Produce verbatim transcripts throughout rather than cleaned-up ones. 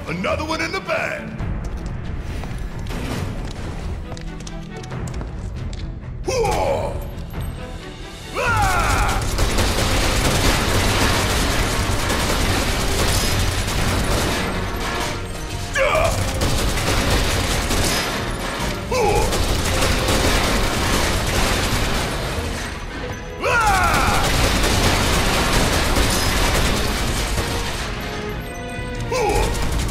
Another one in the bag. Whoa! Ah! Duh! Whoa! Ah! Whoa!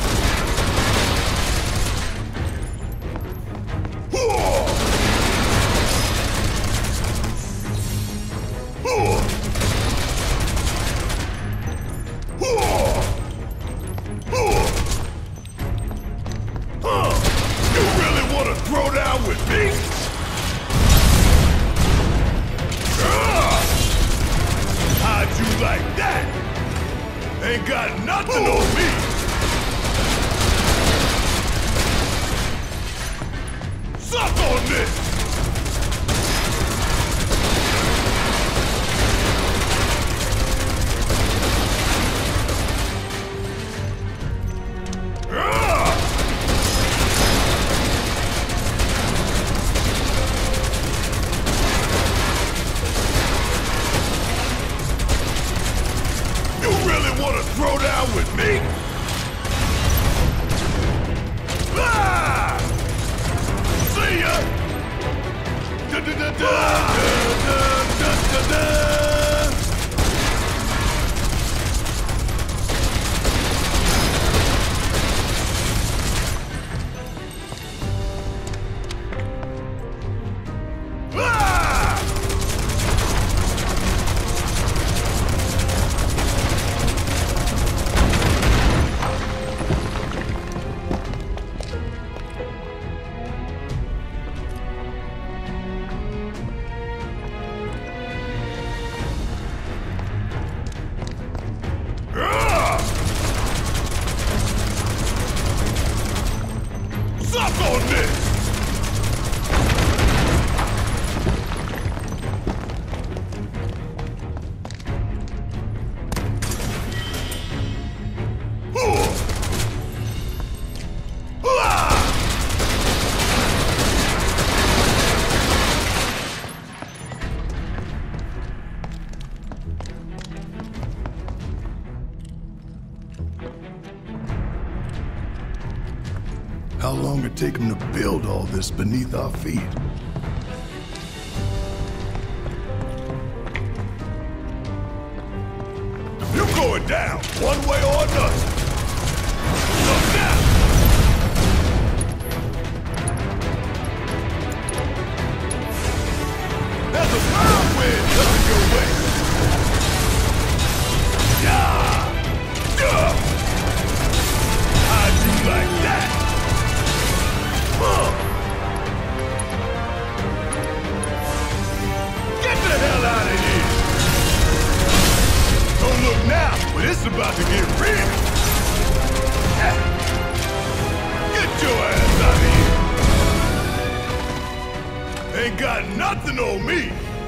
Ain't got nothing on me! Suck on this! Throw down with me? Ah! See ya! Da da da da da da da da. Suck on this! How long it take him to build all this beneath our feet? You're going down, one way or another. Look now! There's a whirlwind coming your way! Yeah! Yeah! How'd you like that? Get the hell out of here! Don't look now, but it's about to get real! Get your ass out of here! Ain't got nothing on me!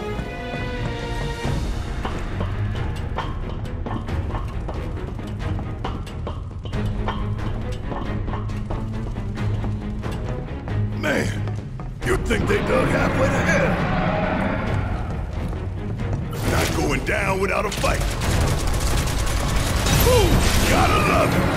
Man, you'd think they dug halfway to hell. Not going down without a fight. Ooh, gotta love it.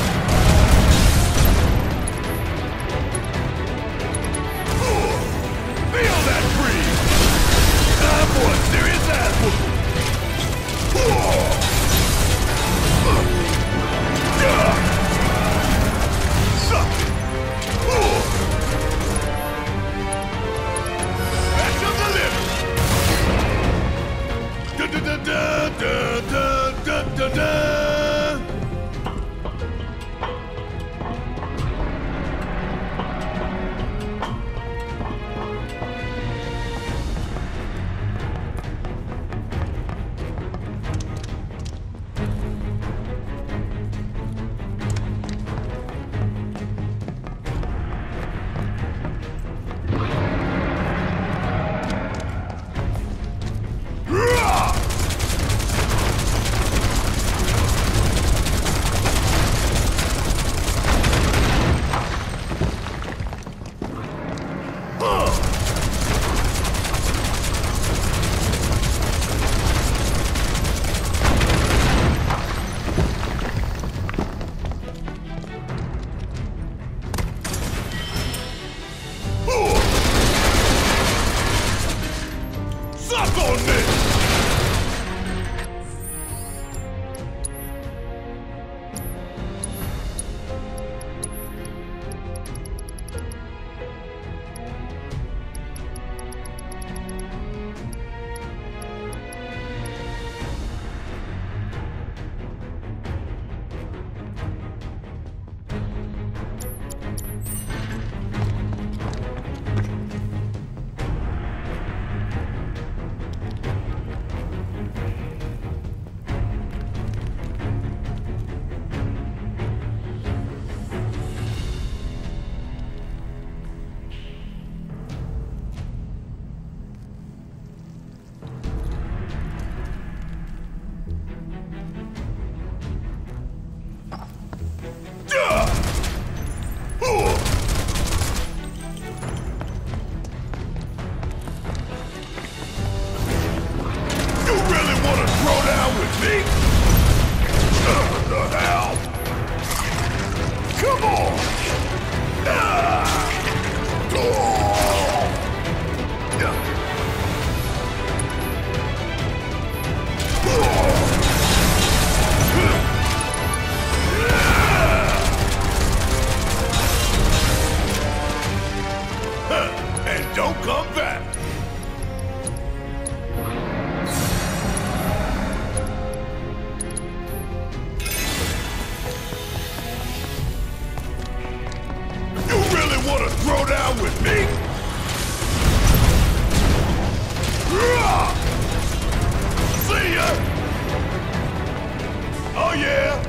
Ooh, feel that breeze. Time for a serious ass whooping. Ooh. Uh. Yeah. Suck it. Ooh. Da da da da da da da da.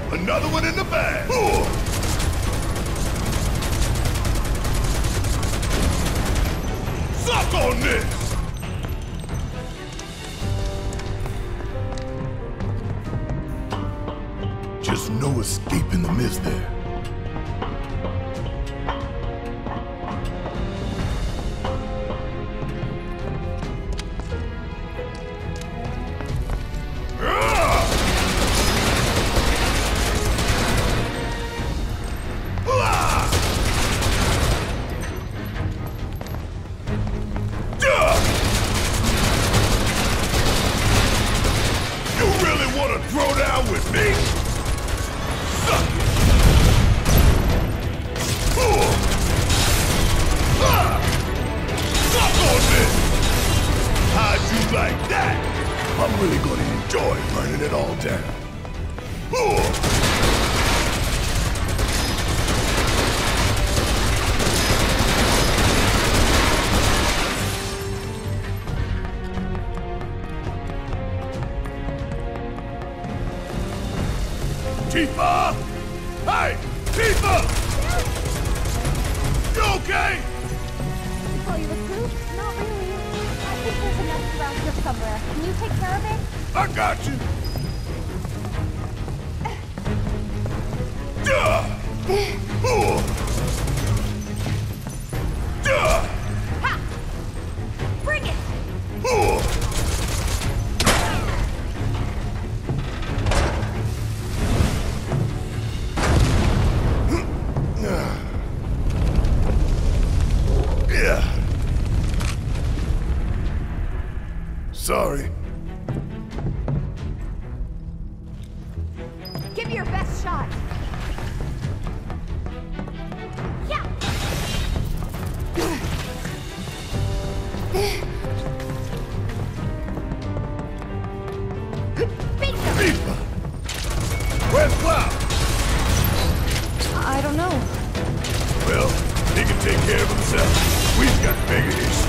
Another one in the bag. Suck on this! Just no escape in the mist there. Throw down with me? Suck it! Uh. Ah. Suck on this! How'd you like that? I'm really gonna enjoy burning it all down. Uh. Tifa! Hey! Tifa! You okay? Call you a crew? Not really. I think there's a nest around here somewhere. Can you take care of it? I got you! Duh! Uh. Duh! Ha! Bring it! Uh. Sorry. Give me your best shot. Yeah. Tifa! Where's Cloud? I don't know. Well, he can take care of himself. We've got bigger issues.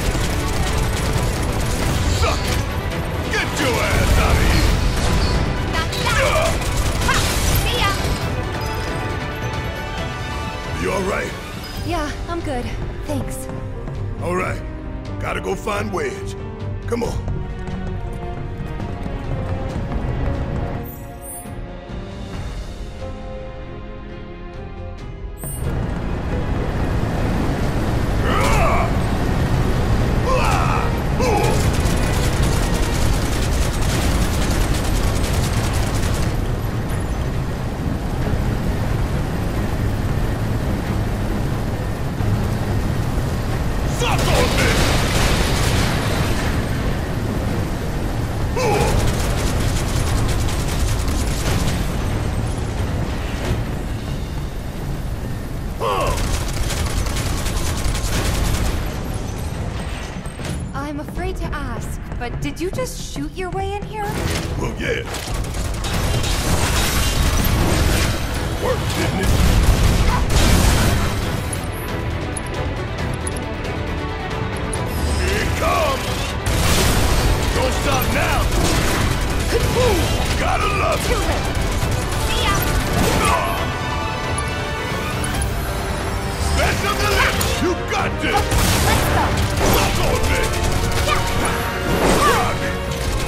Suck it! Get your ass out of here! Not that! Ha! See ya! You alright? Yeah, I'm good. Thanks. Alright. Gotta go find Wedge. Come on. I'm afraid to ask, but did you just shoot your way in here? Well, yeah. Worked, didn't it? Here it comes! Don't stop now! Ooh, gotta love it! Too late. See ya! Ah! Special delivery! You got this! Let's go! Suck on me! Grab it!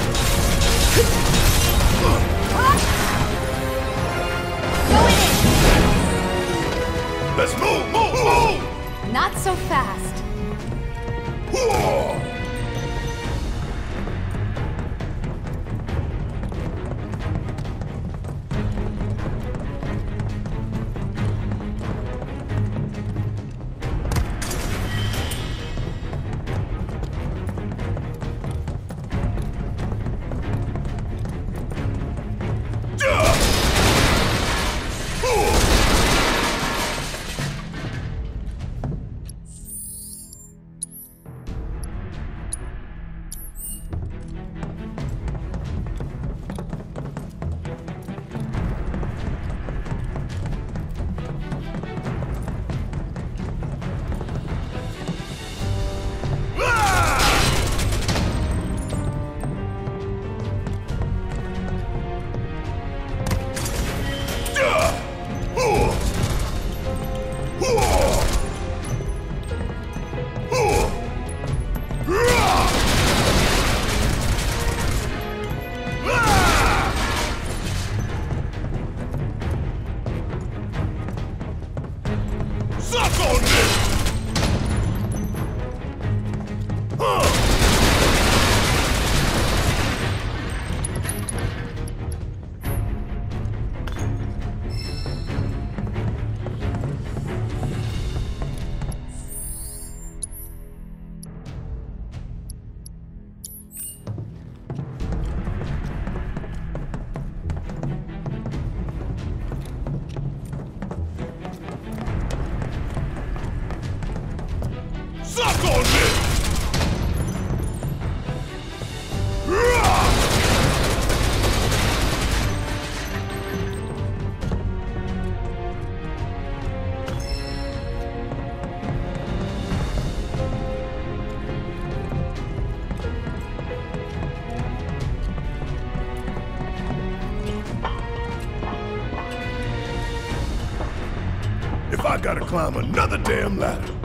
Going in! Let's move, move, move! Not so fast. Whoa! I gotta climb another damn ladder.